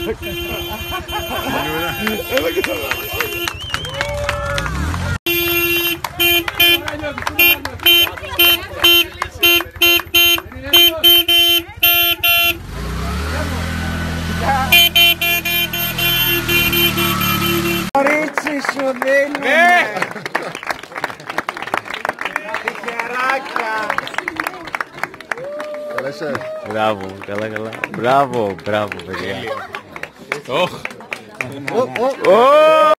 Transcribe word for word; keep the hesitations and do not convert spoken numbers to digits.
Έλα και θα Κορίτσι σου δίνουμε! Τυχεράκια! Καλά είσαι. Μπράβο, καλά καλά. Μπράβο, μπράβο παιδιά. Οχ.